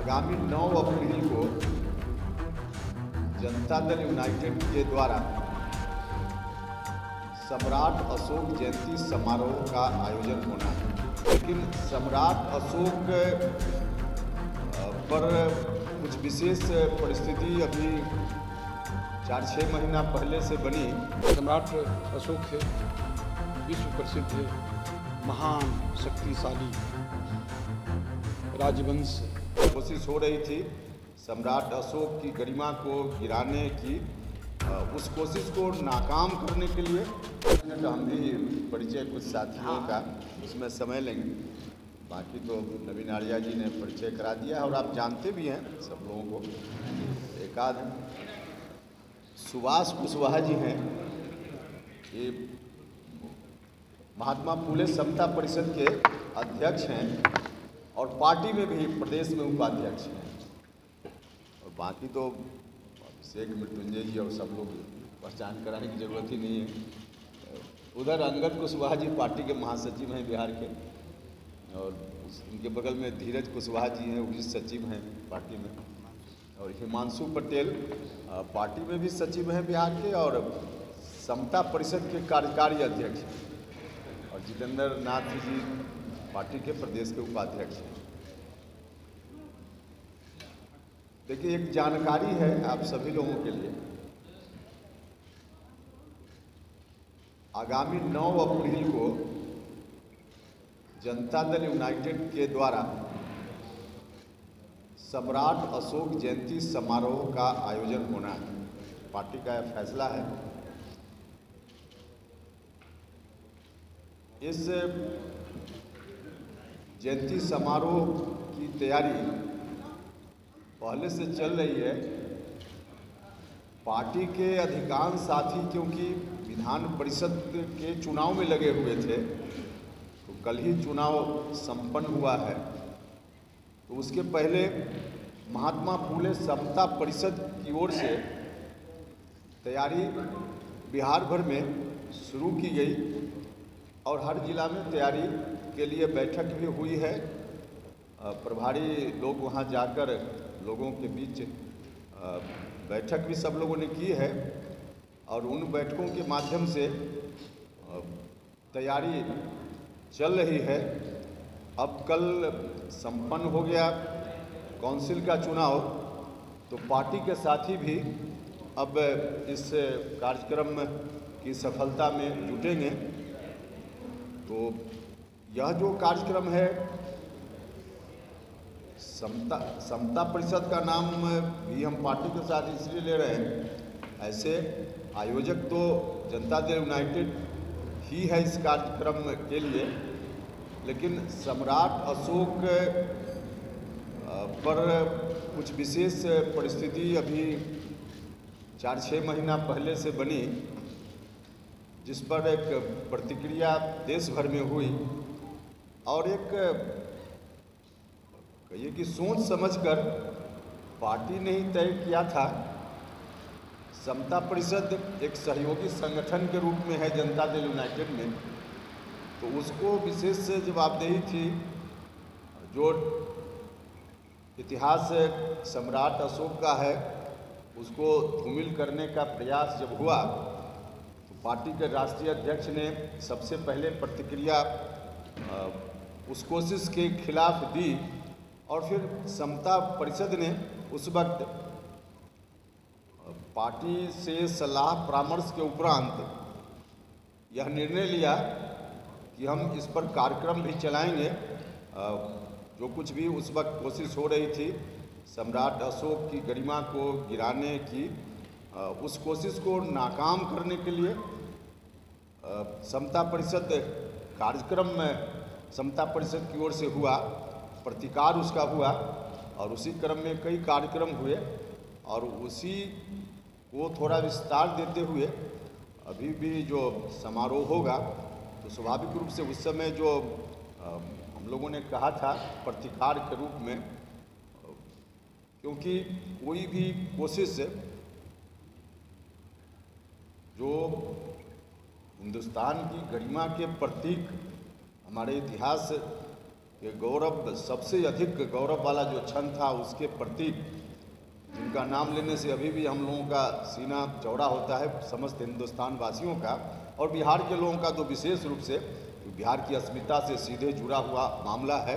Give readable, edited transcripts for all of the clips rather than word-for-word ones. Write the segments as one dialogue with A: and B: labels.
A: आगामी 9 अप्रैल को जनता दल यूनाइटेड के द्वारा सम्राट अशोक जयंती समारोह का आयोजन होना है। लेकिन सम्राट अशोक पर कुछ विशेष परिस्थिति अभी 4-6 महीना पहले से बनी।
B: सम्राट अशोक है, विश्व प्रसिद्ध महान शक्तिशाली राजवंश।
A: कोशिश हो रही थी सम्राट अशोक की गरिमा को गिराने की, उस कोशिश को नाकाम करने के लिए हम भी परिचय कुछ साथियों का उसमें समय लेंगे। बाकी तो नवीन आर्या जी ने परिचय करा दिया और आप जानते भी हैं सब लोगों को। एक आध सुभाष कुशवाहा जी हैं, ये महात्मा फूले समता परिषद के अध्यक्ष हैं और पार्टी में भी प्रदेश में उपाध्यक्ष हैं। और बाकी तो अभिषेक मृत्युंजय जी और सब लोग पहचान कराने की जरूरत ही नहीं है। उधर अंगद कुशवाहा जी पार्टी के महासचिव हैं बिहार के, और उनके बगल में धीरज कुशवाहा जी हैं, वो भी सचिव हैं पार्टी में। और हिमांशु पटेल पार्टी में भी सचिव हैं बिहार के और समता परिषद के कार्यकारी अध्यक्ष हैं। और जितेंद्र नाथ जी पार्टी के प्रदेश के उपाध्यक्ष हैं। देखिए, एक जानकारी है आप सभी लोगों के लिए। आगामी 9 अप्रैल को जनता दल यूनाइटेड के द्वारा सम्राट अशोक जयंती समारोह का आयोजन होना है। पार्टी का यह फैसला है। इस जयंती समारोह की तैयारी पहले से चल रही है। पार्टी के अधिकांश साथी क्योंकि विधान परिषद के चुनाव में लगे हुए थे, तो कल ही चुनाव संपन्न हुआ है, तो उसके पहले महात्मा फूले समता परिषद की ओर से तैयारी बिहार भर में शुरू की गई और हर जिला में तैयारी के लिए बैठक भी हुई है। प्रभारी लोग वहां जाकर लोगों के बीच बैठक भी सब लोगों ने की है और उन बैठकों के माध्यम से तैयारी चल रही है। अब कल संपन्न हो गया काउंसिल का चुनाव, तो पार्टी के साथी भी अब इस कार्यक्रम की सफलता में जुटेंगे। तो यह जो कार्यक्रम है, समता परिषद का नाम भी हम पार्टी के साथ इसलिए ले रहे हैं, ऐसे आयोजक तो जनता दल यूनाइटेड ही है इस कार्यक्रम के लिए, लेकिन सम्राट अशोक पर कुछ विशेष परिस्थिति अभी 4-6 महीना पहले से बनी, जिस पर एक प्रतिक्रिया देश भर में हुई और एक कहिए कि सोच समझकर पार्टी ने ही तय किया था। समता परिषद एक सहयोगी संगठन के रूप में है जनता दल यूनाइटेड में, तो उसको विशेष जवाबदेही थी। जो इतिहास सम्राट अशोक का है, उसको धूमिल करने का प्रयास जब हुआ, तो पार्टी के राष्ट्रीय अध्यक्ष ने सबसे पहले प्रतिक्रिया उस कोशिश के खिलाफ दी और फिर समता परिषद ने उस वक्त पार्टी से सलाह परामर्श के उपरांत यह निर्णय लिया कि हम इस पर कार्यक्रम भी चलाएंगे। जो कुछ भी उस वक्त कोशिश हो रही थी सम्राट अशोक की गरिमा को गिराने की, उस कोशिश को नाकाम करने के लिए समता परिषद कार्यक्रम में समता परिषद की ओर से हुआ, प्रतिकार उसका हुआ और उसी क्रम में कई कार्यक्रम हुए और उसी को थोड़ा विस्तार देते हुए अभी भी जो समारोह होगा, तो स्वाभाविक रूप से उस समय जो हम लोगों ने कहा था प्रतिकार के रूप में, क्योंकि कोई भी कोशिश जो हिंदुस्तान की गरिमा के प्रतीक, हमारे इतिहास कि गौरव, सबसे अधिक गौरव वाला जो क्षण था उसके प्रतीक जिनका नाम लेने से अभी भी हम लोगों का सीना चौड़ा होता है, समस्त हिंदुस्तान वासियों का और बिहार के लोगों का तो विशेष रूप से, बिहार की अस्मिता से सीधे जुड़ा हुआ मामला है।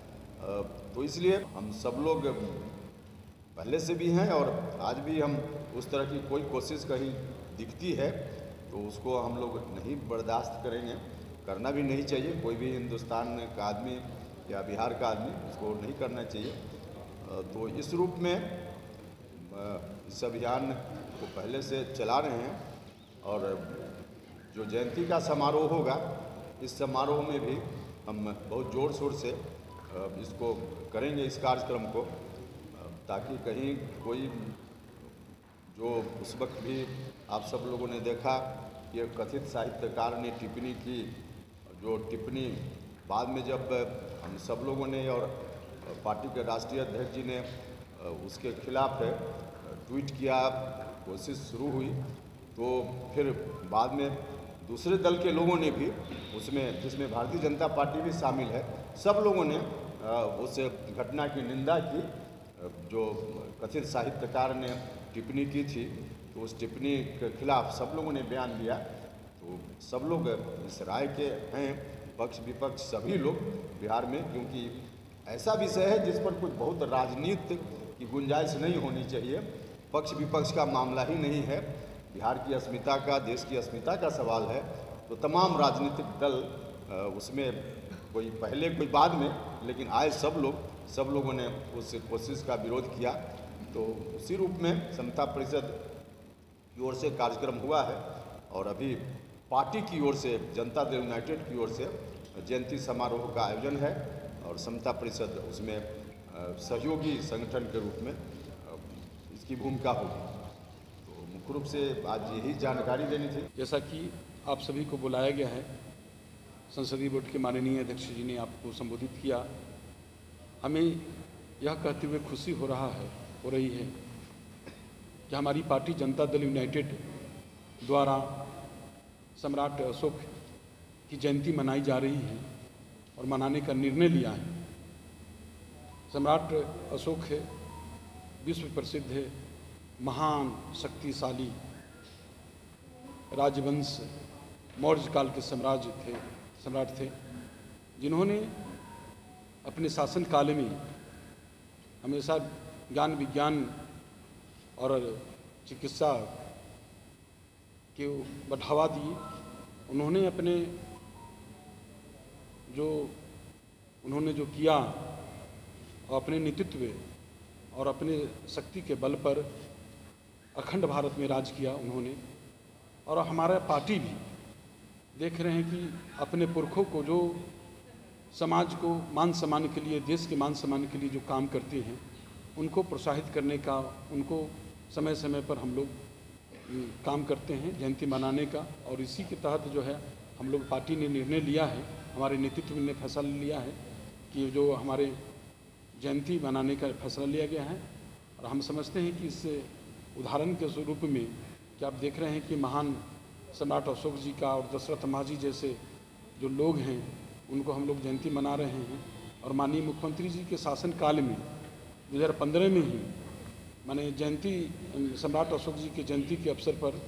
A: तो इसलिए हम सब लोग पहले से भी हैं और आज भी हम उस तरह की कोई कोशिश कहीं दिखती है तो उसको हम लोग नहीं बर्दाश्त करेंगे, करना भी नहीं चाहिए। कोई भी हिंदुस्तान का आदमी या बिहार का आदमी उसको नहीं करना चाहिए। तो इस रूप में इस अभियान को पहले से चला रहे हैं और जो जयंती का समारोह होगा इस समारोह में भी हम बहुत ज़ोर शोर से इसको करेंगे, इस कार्यक्रम को, ताकि कहीं कोई जो उस वक्त भी आप सब लोगों ने देखा कि कथित साहित्यकार ने टिप्पणी की, जो टिप्पणी बाद में जब हम सब लोगों ने और पार्टी के राष्ट्रीय अध्यक्ष जी ने उसके खिलाफ ट्वीट किया, कोशिश शुरू हुई, तो फिर बाद में दूसरे दल के लोगों ने भी उसमें, जिसमें भारतीय जनता पार्टी भी शामिल है, सब लोगों ने उस घटना की निंदा की। जो कथित साहित्यकार ने टिप्पणी की थी तो उस टिप्पणी के खिलाफ सब लोगों ने बयान दिया। तो सब लोग इस राय के हैं, पक्ष विपक्ष सभी लोग बिहार में, क्योंकि ऐसा विषय है जिस पर कुछ बहुत राजनीति की गुंजाइश नहीं होनी चाहिए। पक्ष विपक्ष का मामला ही नहीं है, बिहार की अस्मिता का, देश की अस्मिता का सवाल है। तो तमाम राजनीतिक दल उसमें, कोई पहले कोई बाद में, लेकिन आए सब लोगों ने उस कोशिश का विरोध किया। तो उसी रूप में समता परिषद की ओर से कार्यक्रम हुआ है और अभी पार्टी की ओर से, जनता दल यूनाइटेड की ओर से जयंती समारोह का आयोजन है और समता परिषद उसमें सहयोगी संगठन के रूप में इसकी भूमिका होगी। तो मुख्य रूप से आज यही जानकारी देनी थी।
B: जैसा कि आप सभी को बुलाया गया है, संसदीय बोर्ड के माननीय अध्यक्ष जी ने आपको संबोधित किया। हमें यह कहते हुए खुशी हो रही है कि हमारी पार्टी जनता दल यूनाइटेड द्वारा सम्राट अशोक की जयंती मनाई जा रही है और मनाने का निर्णय लिया है। सम्राट अशोक है, विश्व प्रसिद्ध है, महान शक्तिशाली राजवंश मौर्य काल के सम्राट थे, जिन्होंने अपने शासन काल में हमेशा ज्ञान विज्ञान और चिकित्सा के बढ़ावा दिए। उन्होंने जो किया और अपने नेतृत्व और अपने शक्ति के बल पर अखंड भारत में राज किया उन्होंने। और हमारा पार्टी भी देख रहे हैं कि अपने पुरखों को, जो समाज को मान सम्मान के लिए, देश के मान सम्मान के लिए जो काम करते हैं, उनको प्रोत्साहित करने का, उनको समय समय पर हम लोग काम करते हैं जयंती मनाने का। और इसी के तहत जो है हम लोग, पार्टी ने निर्णय लिया है, हमारे नेतृत्व ने फैसला लिया है कि जो हमारे जयंती मनाने का फैसला लिया गया है। और हम समझते हैं कि इस उदाहरण के स्वरूप में कि आप देख रहे हैं कि महान सम्राट अशोक जी का और दशरथ महाजी जैसे जो लोग हैं उनको हम लोग जयंती मना रहे हैं। और माननीय मुख्यमंत्री जी के शासन काल में 2015 में ही माने सम्राट अशोक जी के जयंती के अवसर पर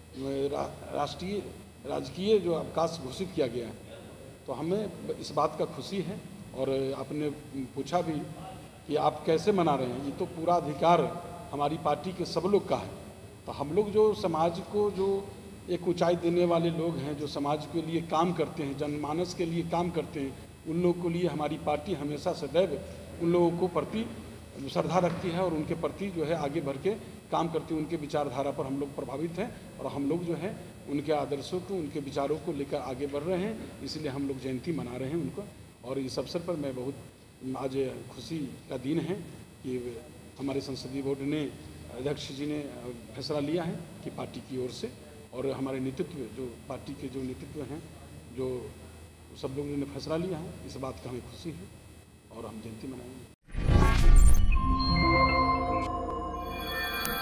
B: राजकीय जो अवकाश घोषित किया गया है। तो हमें इस बात का खुशी है। और आपने पूछा भी कि आप कैसे मना रहे हैं, ये तो पूरा अधिकार हमारी पार्टी के सब लोग का है। तो हम लोग जो समाज को जो एक ऊंचाई देने वाले लोग हैं, जो समाज के लिए काम करते हैं, जनमानस के लिए काम करते हैं, उन लोगों के लिए हमारी पार्टी हमेशा सदैव उन लोगों को प्रति श्रद्धा रखती है और उनके प्रति जो है आगे बढ़ के काम करती है। उनके विचारधारा पर हम लोग प्रभावित हैं और हम लोग जो है उनके आदर्शों को, उनके विचारों को लेकर आगे बढ़ रहे हैं। इसलिए हम लोग जयंती मना रहे हैं उनको। और इस अवसर पर मैं बहुत आज खुशी का दिन है कि हमारे संसदीय बोर्ड ने, अध्यक्ष जी ने फैसला लिया है कि पार्टी की ओर से, और हमारे नेतृत्व, जो पार्टी के जो नेतृत्व हैं, जो सब लोगों ने फैसला लिया है, इस बात का हमें खुशी है और हम जयंती मनाएंगे।